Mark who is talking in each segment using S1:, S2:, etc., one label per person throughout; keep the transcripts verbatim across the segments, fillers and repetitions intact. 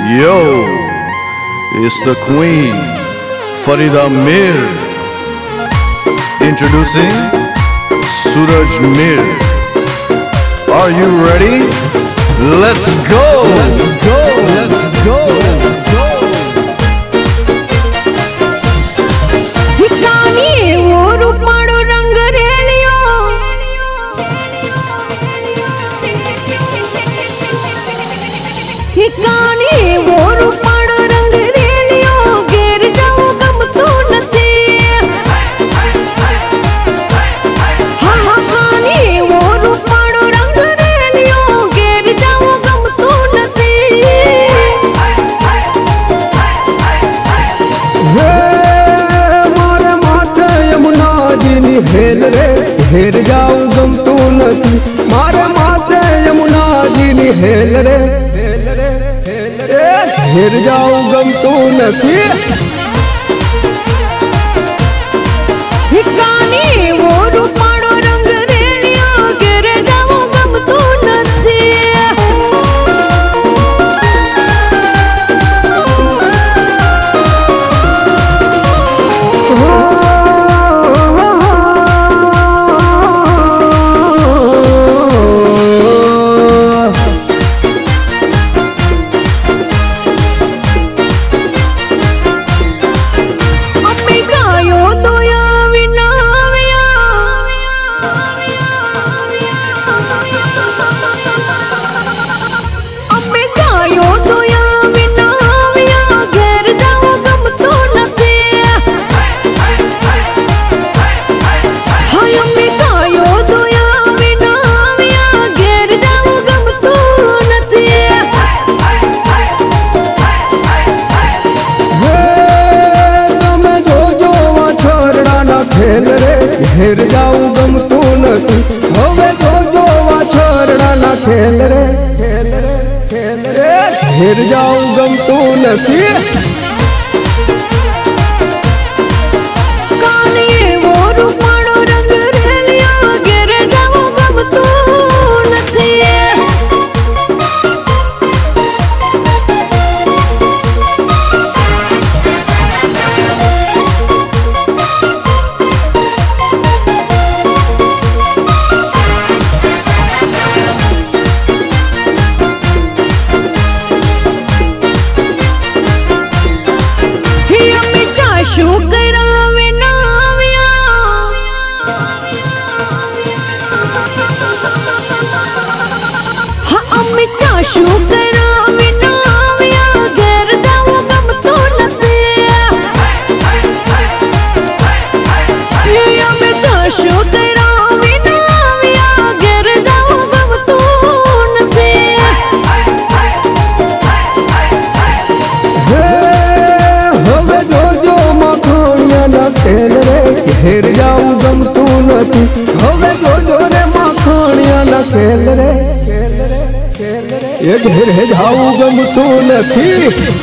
S1: Yo, it's the queen, Farida Mir. Introducing Suraj Mir. Are you ready? Let's go! Let's go! Let's go! Let's go!
S2: हिकानी वो रूपाड़ो रंग रेलियो हिकानी वो रूपाड़ो रंग रेलियो गिर जाओ गम तो नथी हाँ हिकानी वो रूपाड़ो रंग रेलियो गिर जाओ गम तो नथी
S3: हेल रे हेर जाऊं गम तू नथी मारे माथे यमुना जी नी हेल रे हेल रे हेल रे हेर जाऊं गम तू नथी
S2: हिकानी वो रूपाड़ो रंग रेलियो गिर जाओ गम तू नथी हेल रे हेर जाऊं गम तू नथी होवे जो जो वा छोरड़ा ना खेल रे खेल रे खेल रे हेर जाऊं गम तू नथी कानी वो रूपाड़ो रंग रेलियो गिर जाओ गम तू नथी शुक्रा विनाविया हाँ अमिता शुक्रा विनाविया गिर जाओ गम तो नथी अमिता शुक्रा विनाविया गिर जाओ गम तो नथी
S3: खेल रे हेर जाऊं गम तू नथी होवे जो जो रे माखणिया ना खेल रे खेल रे खेल रे ये घेर जाऊं गम तू नथी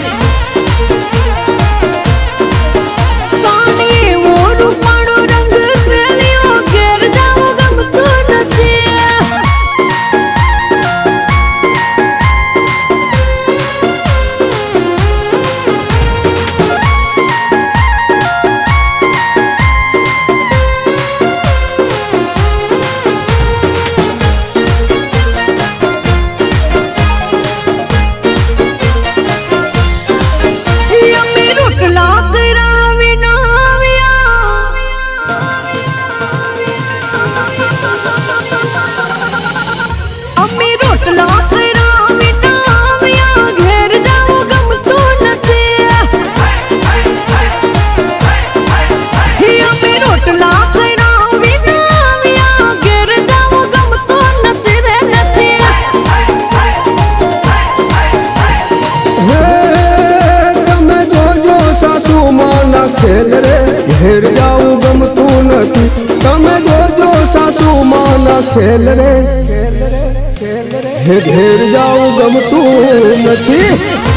S3: खेल रे घेर जाऊं गम तू नथी तमे जो जो सासू माना खेल रे खेल रे खेल रे घेर जाऊं गम तू नथी।